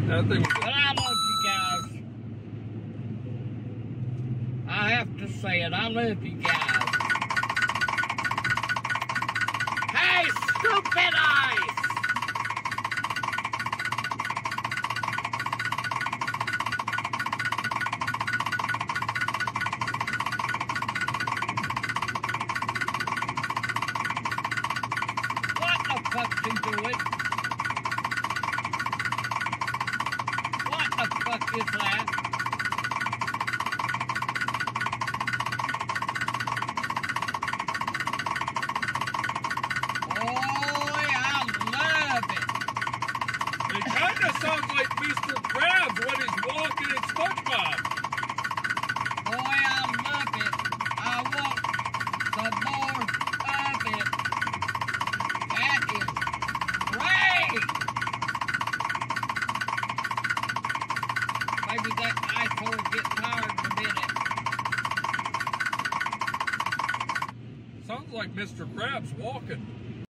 That thing was... But I love you guys. I have to say it. I love you guys. Hey, stupid eyes! What the fuck's he doing? What the fuck is that? Boy, I love it. It kind of sounds like Mr. Krabs when he's walking in SpongeBob. Boy, I love it. I want some more of it. That is great. Maybe that ice will get tired in a minute. Sounds like Mr. Krabs walking.